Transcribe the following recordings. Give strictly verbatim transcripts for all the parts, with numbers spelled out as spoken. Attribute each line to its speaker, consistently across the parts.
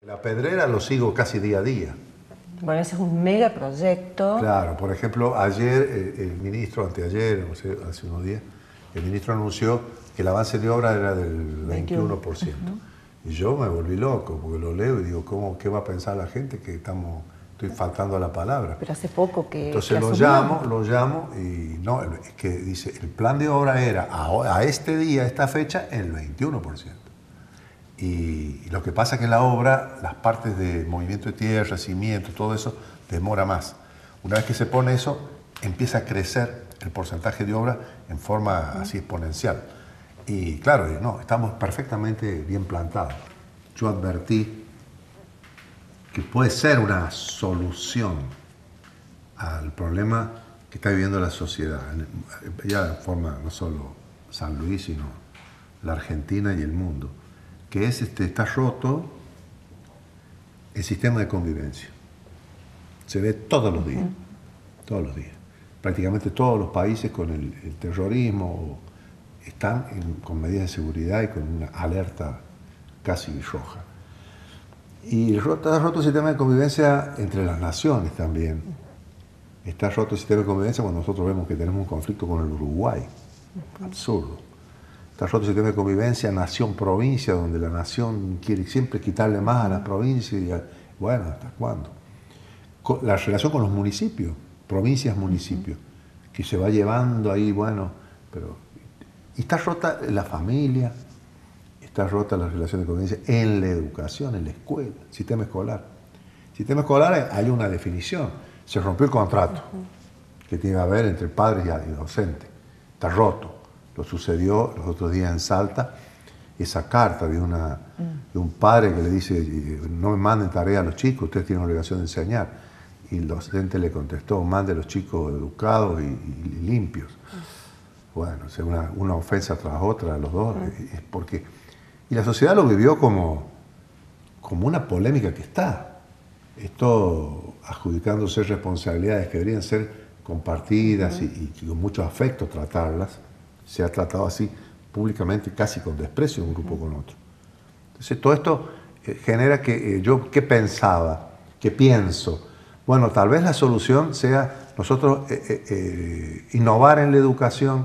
Speaker 1: La Pedrera lo sigo casi día a día.
Speaker 2: Bueno, ese es un megaproyecto.
Speaker 1: Claro, por ejemplo, ayer eh, el ministro, anteayer, no sé, hace unos días, el ministro anunció que el avance de obra era del veintiuno por ciento. Uh-huh. Y yo me volví loco, porque lo leo y digo, ¿cómo, ¿qué va a pensar la gente que estamos, estoy faltando a la palabra?
Speaker 2: Pero hace poco que...
Speaker 1: Entonces
Speaker 2: que
Speaker 1: lo llamo, lo llamo y no, es que dice, el plan de obra era a, a este día, a esta fecha, el veintiuno por ciento. Y lo que pasa es que la obra, las partes de movimiento de tierra, cimiento, todo eso, demora más. Una vez que se pone eso, empieza a crecer el porcentaje de obra en forma así exponencial. Y claro, no, estamos perfectamente bien plantados. Yo advertí que puede ser una solución al problema que está viviendo la sociedad, ya de forma no solo San Luis, sino la Argentina y el mundo, que es, este, está roto el sistema de convivencia. Se ve todos los días, todos los días. Prácticamente todos los países con el, el terrorismo están en, con medidas de seguridad y con una alerta casi roja. Y está roto el sistema de convivencia entre las naciones también. Está roto el sistema de convivencia cuando nosotros vemos que tenemos un conflicto con el Uruguay. Absurdo. Está roto el sistema de convivencia nación-provincia, donde la nación quiere siempre quitarle más a las provincias. Y a, bueno, ¿hasta cuándo? La relación con los municipios, provincias-municipios, que se va llevando ahí, bueno, pero... Y está rota la familia, está rota la relación de convivencia en la educación, en la escuela, el sistema escolar. El sistema escolar hay una definición. Se rompió el contrato que tiene que haber entre padres y docentes. Está roto. Lo sucedió los otros días en Salta, esa carta de, una, de un padre que le dice, no me manden tarea a los chicos, ustedes tienen obligación de enseñar. Y el docente le contestó, mande a los chicos educados y, y, y limpios. Bueno, o sea, una, una ofensa tras otra a los dos. Es porque, y la sociedad lo vivió como, como una polémica que está. Esto adjudicándose responsabilidades que deberían ser compartidas uh-huh. y, y con mucho afecto tratarlas. Se ha tratado así públicamente, casi con desprecio de un grupo con otro. Entonces todo esto eh, genera que eh, yo, ¿qué pensaba? ¿Qué pienso? Bueno, tal vez la solución sea nosotros eh, eh, eh, innovar en la educación,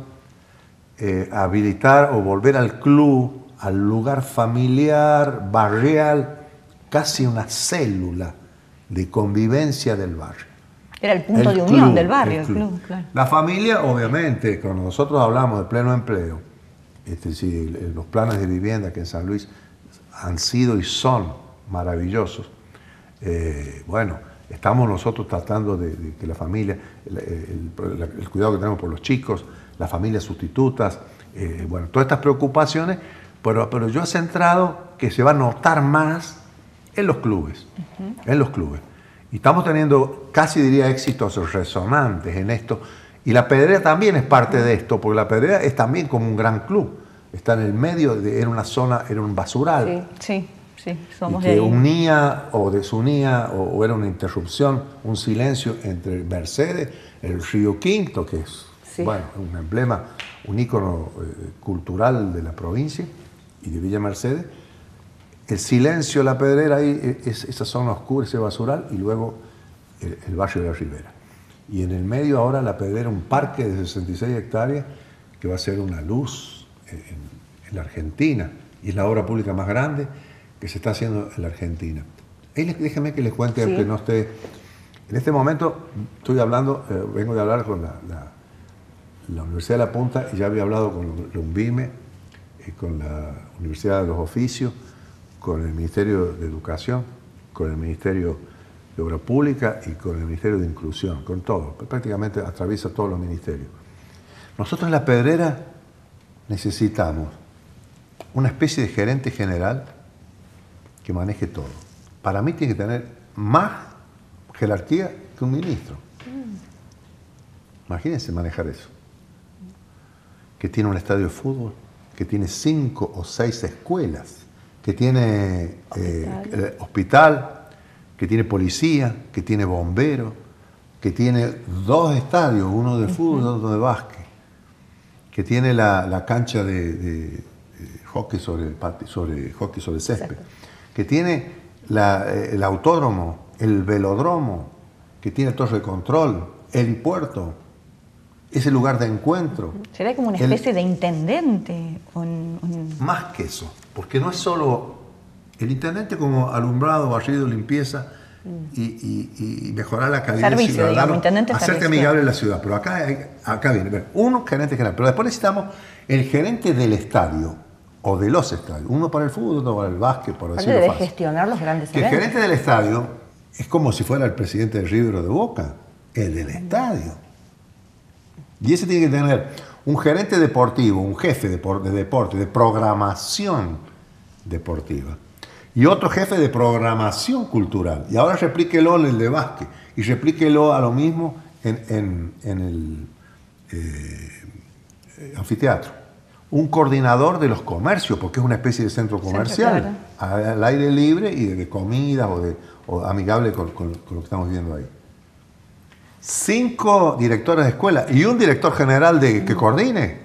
Speaker 1: eh, habilitar o volver al club, al lugar familiar, barrial, casi una célula de convivencia del barrio.
Speaker 2: Era el punto el de unión club, del barrio, el club. El club claro.
Speaker 1: La familia, obviamente, cuando nosotros hablamos de pleno empleo, este, sí, los planes de vivienda que en San Luis han sido y son maravillosos, eh, bueno, estamos nosotros tratando de, de que la familia, el, el, el cuidado que tenemos por los chicos, las familias sustitutas, eh, bueno, todas estas preocupaciones, pero, pero yo he centrado que se va a notar más en los clubes, uh-huh. en los clubes. Y estamos teniendo, casi diría, éxitos resonantes en esto. Y la Pedrera también es parte de esto, porque la Pedrera es también como un gran club. Está en el medio, de, era una zona, era un basural.
Speaker 2: Sí, sí, sí, somos
Speaker 1: y que
Speaker 2: de ahí.
Speaker 1: unía o desunía, o, o era una interrupción, un silencio entre Mercedes, el Río Quinto, que es sí. bueno, un emblema, un ícono eh, cultural de la provincia y de Villa Mercedes. El silencio, la Pedrera, ahí es esa zona oscura, ese basural, y luego el, el barrio de la Ribera. Y en el medio ahora la Pedrera, un parque de sesenta y seis hectáreas que va a ser una luz en, en la Argentina. Y es la obra pública más grande que se está haciendo en la Argentina. Ahí déjeme que les cuente, sí. aunque no esté... En este momento estoy hablando, eh, vengo de hablar con la, la, la Universidad de La Punta, y ya había hablado con la UNVIME, eh, con la Universidad de los Oficios, con el Ministerio de Educación, con el Ministerio de Obra Pública y con el Ministerio de Inclusión, con todo. Prácticamente atraviesa todos los ministerios. Nosotros en la Pedrera necesitamos una especie de gerente general que maneje todo. Para mí tiene que tener más jerarquía que un ministro. Imagínense manejar eso. Que tiene un estadio de fútbol, que tiene cinco o seis escuelas, que tiene hospital. Eh, hospital, que tiene policía, que tiene bomberos, que tiene dos estadios, uno de fútbol y uh-huh. otro de básquet, que tiene la, la cancha de, de, de hockey sobre, sobre, hockey sobre césped, que tiene la, el autódromo, el velódromo, que tiene torre de control, el helipuerto, ese lugar de encuentro.
Speaker 2: Será como una especie el, de intendente. Un, un...
Speaker 1: Más que eso, porque no es solo el intendente como alumbrado, barrido, limpieza mm. y, y, y mejorar la calidad
Speaker 2: servicio,
Speaker 1: del ciudadano,
Speaker 2: intendente
Speaker 1: hacerte
Speaker 2: servicio.
Speaker 1: amigable en la ciudad. Pero acá, hay, acá viene, uno gerente general, pero después necesitamos el gerente del estadio o de los estadios, uno para el fútbol, otro para el básquet, por decirlo
Speaker 2: debe
Speaker 1: fácil.
Speaker 2: gestionar los grandes
Speaker 1: que
Speaker 2: eventos.
Speaker 1: El gerente del estadio es como si fuera el presidente del River o de Boca, el del estadio. Y ese tiene que tener un gerente deportivo, un jefe de deporte, de programación deportiva. Y otro jefe de programación cultural. Y ahora replíquelo en el de básquet. Y replíquelo a lo mismo en, en, en el eh, anfiteatro. Un coordinador de los comercios, porque es una especie de centro comercial, centro, claro. al aire libre y de comida o, de, o amigable con, con, con lo que estamos viendo ahí. Cinco directores de escuela y un director general de, que coordine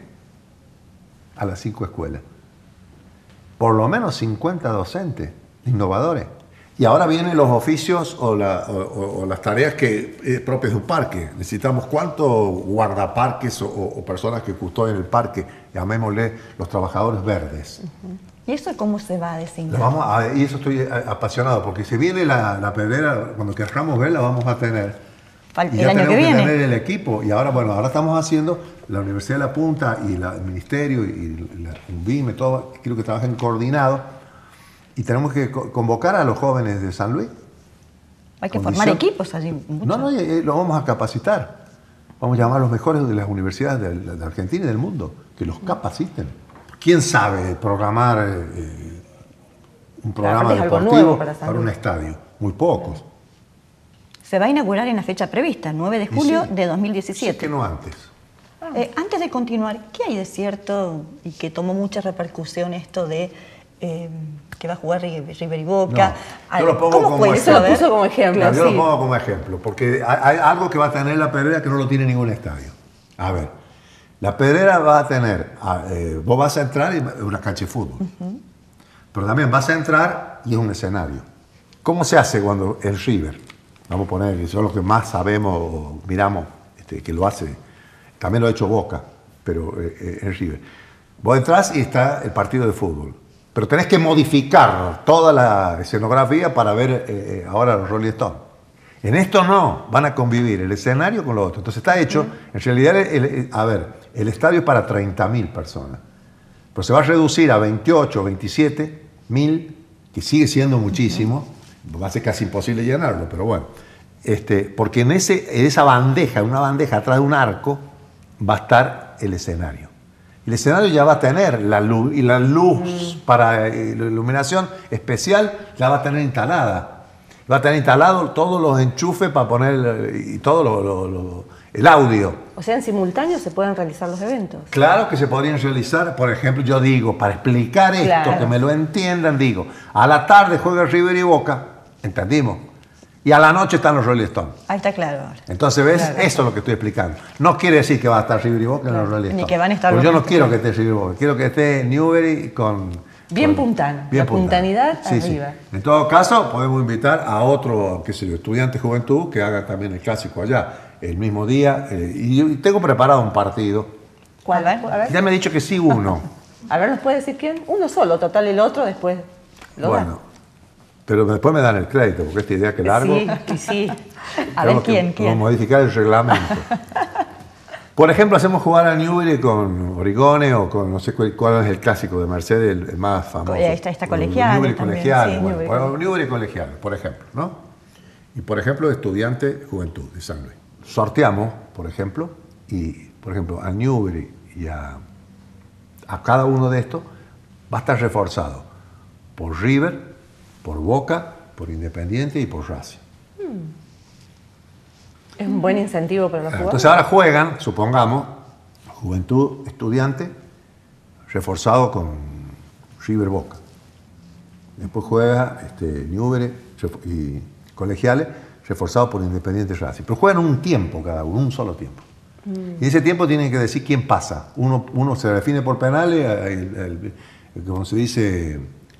Speaker 1: a las cinco escuelas. Por lo menos cincuenta docentes, innovadores. Y ahora vienen los oficios o, la, o, o las tareas que, eh, propias de un parque. Necesitamos cuántos guardaparques o, o personas que custodian el parque, llamémosle los trabajadores verdes.
Speaker 2: Uh-huh. ¿Y eso cómo se va a designar?
Speaker 1: Vamos a, y eso estoy apasionado, porque si viene la, la pedrera, cuando queramos verla, vamos a tener.
Speaker 2: Falta
Speaker 1: Y
Speaker 2: el
Speaker 1: ya
Speaker 2: año
Speaker 1: tenemos
Speaker 2: que
Speaker 1: que
Speaker 2: viene.
Speaker 1: tener el equipo. Y ahora, bueno, ahora estamos haciendo la Universidad de La Punta y la, el Ministerio y la UNVIME, todo, quiero que trabajen coordinados. Y tenemos que co convocar a los jóvenes de San Luis.
Speaker 2: Hay que formar equipos allí. Mucho.
Speaker 1: No, no, eh, lo vamos a capacitar. Vamos a llamar a los mejores de las universidades de, de Argentina y del mundo, que los capaciten. ¿Quién sabe programar eh, un programa deportivo para, para un estadio? Muy pocos.
Speaker 2: Se va a inaugurar en la fecha prevista, nueve de julio
Speaker 1: sí,
Speaker 2: de dos mil diecisiete.
Speaker 1: Sí, que no antes.
Speaker 2: Eh, antes de continuar, ¿qué hay de cierto y que tomó mucha repercusión esto de eh, que va a jugar River y Boca?
Speaker 1: No, yo lo pongo
Speaker 2: ¿Cómo
Speaker 1: como
Speaker 2: fue?
Speaker 1: ejemplo.
Speaker 2: Eso lo puso como ejemplo.
Speaker 1: No, yo
Speaker 2: sí.
Speaker 1: lo pongo como ejemplo, porque hay, hay algo que va a tener la Pedrera que no lo tiene ningún estadio. A ver, la Pedrera va a tener, eh, vos vas a entrar y es una cancha de fútbol, uh-huh. pero también vas a entrar y es un escenario. ¿Cómo se hace cuando el River, vamos a poner, que son los que más sabemos o miramos, este, que lo hace, también lo ha hecho Boca, pero eh, el River. Vos entrás y está el partido de fútbol, pero tenés que modificar toda la escenografía para ver eh, ahora los Rolling Stones. En esto no, van a convivir el escenario con lo otro. Entonces está hecho, en realidad, el, el, a ver, el estadio es para treinta mil personas, pero se va a reducir a veintiocho, veintisiete mil, que sigue siendo muchísimo, va a ser casi imposible llenarlo, pero bueno. Este, porque en, ese, en esa bandeja, en una bandeja atrás de un arco, va a estar el escenario. El escenario ya va a tener la luz, y la luz mm. para eh, la iluminación especial la va a tener instalada. Va a tener instalado todos los enchufes para poner y todo lo, lo, lo, el audio.
Speaker 2: O sea, en simultáneo se pueden realizar los eventos.
Speaker 1: Claro que se podrían realizar. Por ejemplo, yo digo, para explicar esto, claro. que me lo entiendan, digo, a la tarde juega River y Boca, ¿entendimos? Y a la noche están los Rolling Stones.
Speaker 2: Ahí está claro. Ahora.
Speaker 1: Entonces, ¿ves?
Speaker 2: Claro,
Speaker 1: eso es lo que estoy explicando. No quiere decir que va a estar River y Boca claro. en los Rolling Stones.
Speaker 2: Ni que van a estar
Speaker 1: Porque
Speaker 2: los
Speaker 1: yo no quiero que esté River y Boca, quiero que esté Newbery con...
Speaker 2: Bien
Speaker 1: con,
Speaker 2: puntano,
Speaker 1: bien
Speaker 2: la puntanidad
Speaker 1: sí,
Speaker 2: arriba.
Speaker 1: Sí. En todo caso, podemos invitar a otro, qué sé yo, estudiante de juventud que haga también el clásico allá, el mismo día. Eh, y tengo preparado un partido.
Speaker 2: ¿Cuál? A ver.
Speaker 1: Ya me he dicho que sí uno.
Speaker 2: A ver, ¿nos puede decir quién? Uno solo, total, el otro después lo
Speaker 1: Bueno, da. Pero después me dan el crédito, porque esta idea que largo...
Speaker 2: Sí, sí, sí. A ver, ¿quién?
Speaker 1: ¿quién? Modificar el reglamento. Por ejemplo, hacemos jugar a Newbery con Origone o con, no sé cuál, cuál es el clásico de Mercedes, el, el más famoso.
Speaker 2: Está, está colegial.
Speaker 1: Newbery
Speaker 2: también,
Speaker 1: colegial,
Speaker 2: sí,
Speaker 1: bueno,
Speaker 2: Newbery.
Speaker 1: Newbery colegial, por ejemplo, ¿no? Y por ejemplo, estudiante juventud de San Luis. Sorteamos, por ejemplo, y por ejemplo, a Newbery y a, a cada uno de estos va a estar reforzado por River, por Boca, por Independiente y por Racing.
Speaker 2: Hmm. Es un buen incentivo para los jugadores.
Speaker 1: Entonces ahora juegan, supongamos, Juventud Estudiante, reforzado con River Boca. Después juega este, Newbery y Colegiales, reforzado por Independiente Racing. Pero juegan un tiempo cada uno, un solo tiempo. Mm. Y ese tiempo tienen que decir quién pasa. Uno, uno se define por penales, el, el, el, como se dice,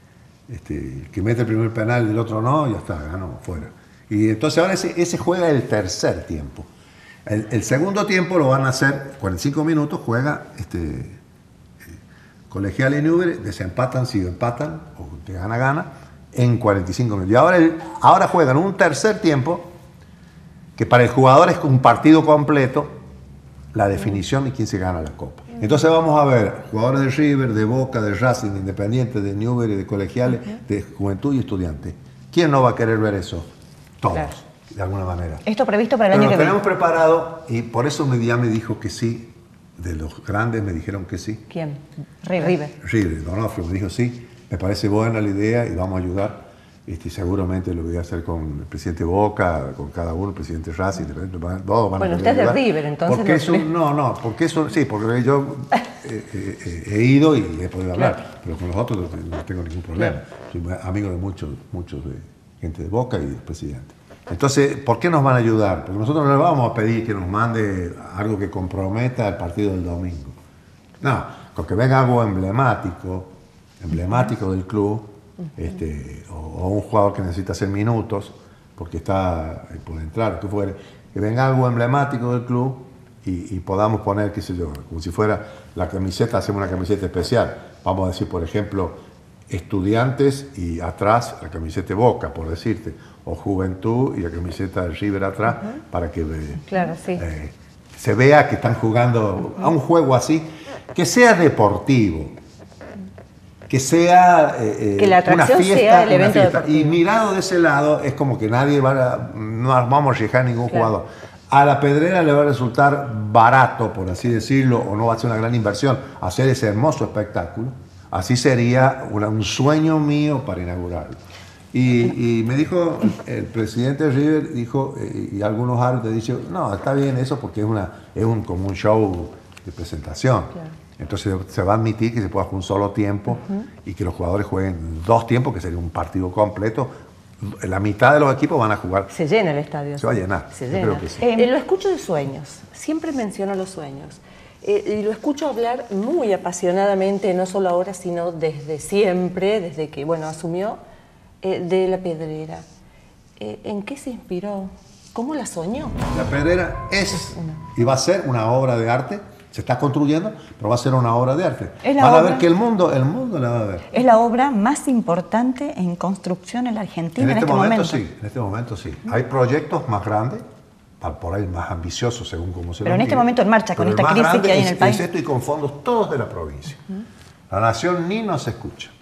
Speaker 1: este, el que mete el primer penal, el otro no, ya está, ganó, fuera. Y entonces ahora ese, ese juega el tercer tiempo. El, el segundo tiempo lo van a hacer, cuarenta y cinco minutos, juega este, eh, Colegial y Newbery, desempatan, si empatan, o te gana, gana, en cuarenta y cinco minutos. Y ahora, el, ahora juegan un tercer tiempo, que para el jugador es un partido completo, la definición de quién se gana la Copa. Entonces vamos a ver jugadores de River, de Boca, de Racing, de Independiente, de Newbery, de Colegiales, uh-huh. de Juventud y Estudiantes. ¿Quién no va a querer ver eso? Todos, claro. de alguna manera.
Speaker 2: Esto previsto para el
Speaker 1: Pero
Speaker 2: año que viene.
Speaker 1: Lo tenemos preparado y por eso me, ya me dijo que sí. De los grandes me dijeron que sí.
Speaker 2: ¿Quién? River.
Speaker 1: River, Donofrio me dijo sí. Me parece buena la idea y vamos a ayudar. Este, seguramente lo voy a hacer con el presidente Boca, con cada uno, el presidente Racing, todos van
Speaker 2: bueno,
Speaker 1: a
Speaker 2: usted es de River, entonces.
Speaker 1: Porque eso, no, no, porque eso, sí, porque yo eh, eh, he ido y he podido hablar, claro. pero con los otros no, no tengo ningún problema. Soy amigo de muchos, muchos de gente de Boca y del presidente. Entonces, ¿por qué nos van a ayudar? Porque nosotros no le vamos a pedir que nos mande algo que comprometa el partido del domingo. No, con que venga algo emblemático, emblemático del club. Este, o, o un jugador que necesita hacer minutos porque está por entrar, que, fuere, que venga algo emblemático del club y, y podamos poner, qué sé yo, como si fuera la camiseta, hacemos una camiseta especial. Vamos a decir, por ejemplo, Estudiantes y atrás la camiseta Boca, por decirte, o Juventud y la camiseta de River atrás, uh-huh. para que
Speaker 2: claro, sí.
Speaker 1: eh, se vea que están jugando uh-huh. a un juego así, que sea deportivo. Que sea eh,
Speaker 2: que la
Speaker 1: una fiesta,
Speaker 2: sea el evento
Speaker 1: fiesta.
Speaker 2: deportivo.
Speaker 1: Y mirado de ese lado es como que nadie va a, no vamos a arriesgar ningún claro. jugador. A la Pedrera le va a resultar barato, por así decirlo, o no va a ser una gran inversión, hacer ese hermoso espectáculo. Así sería una, un sueño mío para inaugurarlo. Y, y me dijo, el presidente de River dijo, eh, y algunos árbitros dicho, no, está bien eso porque es, una, es un, como un show de presentación. Claro. Entonces se va a admitir que se pueda jugar un solo tiempo uh-huh. y que los jugadores jueguen dos tiempos, que sería un partido completo. La mitad de los equipos van a jugar.
Speaker 2: Se llena el estadio.
Speaker 1: Se va a llenar.
Speaker 2: Se llena. Creo que sí. eh, lo escucho de sueños. Siempre menciono los sueños. Eh, y lo escucho hablar muy apasionadamente, no solo ahora, sino desde siempre, desde que bueno asumió, eh, de la Pedrera. Eh, ¿En qué se inspiró? ¿Cómo la soñó?
Speaker 1: La Pedrera es y va a ser una obra de arte. Se está construyendo, pero va a ser una obra de arte. Van a
Speaker 2: obra,
Speaker 1: ver que el mundo, el mundo la va a ver.
Speaker 2: Es la obra más importante en construcción en la Argentina en, en este, este momento.
Speaker 1: momento. Sí, en este momento sí. Hay proyectos más grandes, por ahí más ambiciosos según cómo se
Speaker 2: Pero en este momento en marcha, con esta crisis que hay en el país.
Speaker 1: Es esto y con fondos todos de la provincia. Uh-huh. La nación ni nos escucha.